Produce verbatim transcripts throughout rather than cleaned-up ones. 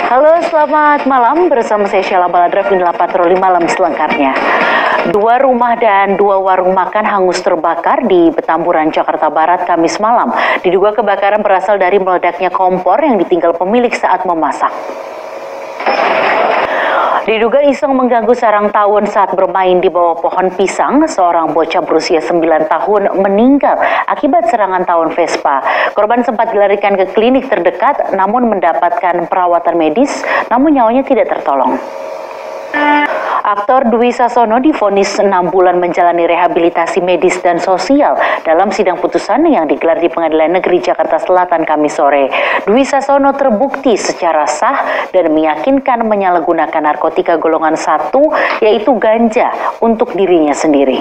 Halo, selamat malam. Bersama saya Sheila Baladraf, inilah patroli malam selengkapnya. Dua rumah dan dua warung makan hangus terbakar di Petamburan, Jakarta Barat, Kamis malam. Diduga kebakaran berasal dari meledaknya kompor yang ditinggal pemilik saat memasak. Diduga iseng mengganggu sarang tawon saat bermain di bawah pohon pisang, seorang bocah berusia sembilan tahun meninggal akibat serangan tawon Vespa. Korban sempat dilarikan ke klinik terdekat namun mendapatkan perawatan medis, namun nyawanya tidak tertolong. Aktor Dwi Sasono divonis enam bulan menjalani rehabilitasi medis dan sosial dalam sidang putusan yang digelar di Pengadilan Negeri Jakarta Selatan Kamis sore. Dwi Sasono terbukti secara sah dan meyakinkan menyalahgunakan narkotika golongan satu, yaitu ganja, untuk dirinya sendiri.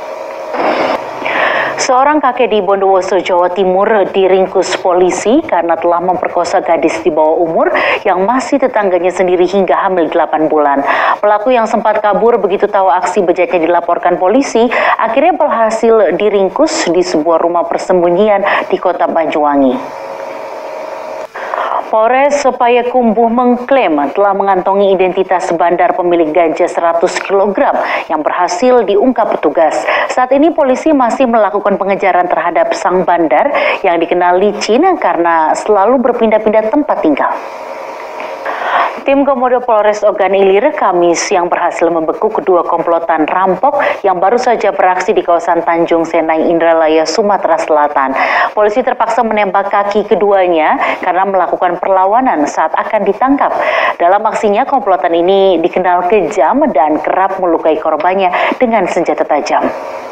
Seorang kakek di Bondowoso, Jawa Timur diringkus polisi karena telah memperkosa gadis di bawah umur yang masih tetangganya sendiri hingga hamil delapan bulan. Pelaku yang sempat kabur begitu tahu aksi bejatnya dilaporkan polisi, akhirnya berhasil diringkus di sebuah rumah persembunyian di Kota Banyuwangi. Polres Payakumbuh mengklaim telah mengantongi identitas bandar pemilik ganja seratus kilogram yang berhasil diungkap petugas. Saat ini polisi masih melakukan pengejaran terhadap sang bandar yang dikenal licin karena selalu berpindah-pindah tempat tinggal. Tim Komodo Polres Ogan Ilir Kamis yang berhasil membekuk kedua komplotan rampok yang baru saja beraksi di kawasan Tanjung Senai, Indralaya, Sumatera Selatan. Polisi terpaksa menembak kaki keduanya karena melakukan perlawanan saat akan ditangkap. Dalam aksinya, komplotan ini dikenal kejam dan kerap melukai korbannya dengan senjata tajam.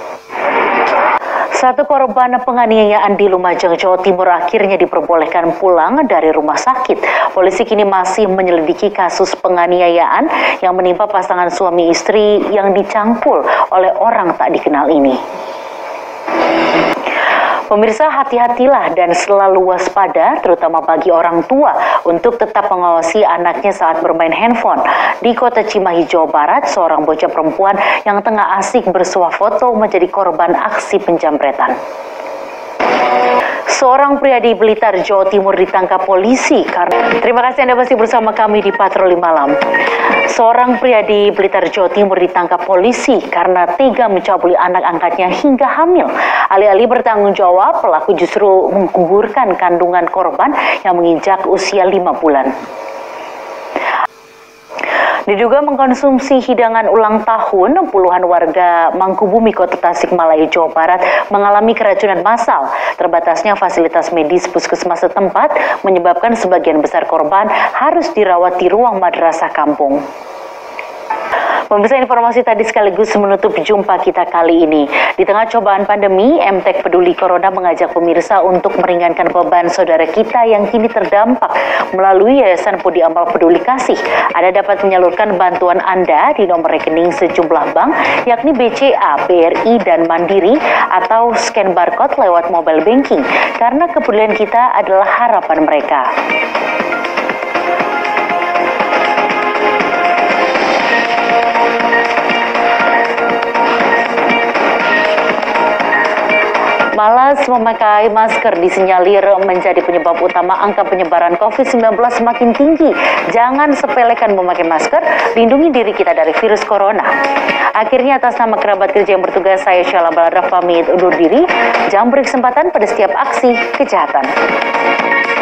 Satu korban penganiayaan di Lumajang, Jawa Timur akhirnya diperbolehkan pulang dari rumah sakit. Polisi kini masih menyelidiki kasus penganiayaan yang menimpa pasangan suami istri yang dicangkul oleh orang tak dikenal ini. Pemirsa, hati-hatilah dan selalu waspada, terutama bagi orang tua, untuk tetap mengawasi anaknya saat bermain handphone. Di Kota Cimahi, Jawa Barat, seorang bocah perempuan yang tengah asik bersuah foto menjadi korban aksi penjamretan. Seorang pria di Blitar, Jawa Timur ditangkap polisi karena... Terima kasih Anda masih bersama kami di Patroli Malam. Seorang pria di Blitar, Jawa Timur ditangkap polisi karena tega mencabuli anak angkatnya hingga hamil. Alih-alih bertanggung jawab, pelaku justru menggugurkan kandungan korban yang menginjak usia lima bulan. Diduga mengkonsumsi hidangan ulang tahun, puluhan warga Mangkubumi, Kota Tasikmalaya, Jawa Barat mengalami keracunan massal. Terbatasnya fasilitas medis puskesmas setempat menyebabkan sebagian besar korban harus dirawat di ruang madrasah kampung. Pemirsa, informasi tadi sekaligus menutup jumpa kita kali ini. Di tengah cobaan pandemi, M T E K Peduli Corona mengajak pemirsa untuk meringankan beban saudara kita yang kini terdampak melalui Yayasan Pudi Amal Peduli Kasih. Anda dapat menyalurkan bantuan Anda di nomor rekening sejumlah bank, yakni B C A, B R I, dan Mandiri, atau scan barcode lewat mobile banking, karena kepedulian kita adalah harapan mereka. Malas memakai masker disinyalir menjadi penyebab utama angka penyebaran COVID sembilan belas semakin tinggi. Jangan sepelekan memakai masker, lindungi diri kita dari virus corona. Akhirnya atas nama kerabat kerja yang bertugas, saya Sheila Baladraf pamit undur diri. Jangan beri kesempatan pada setiap aksi kejahatan.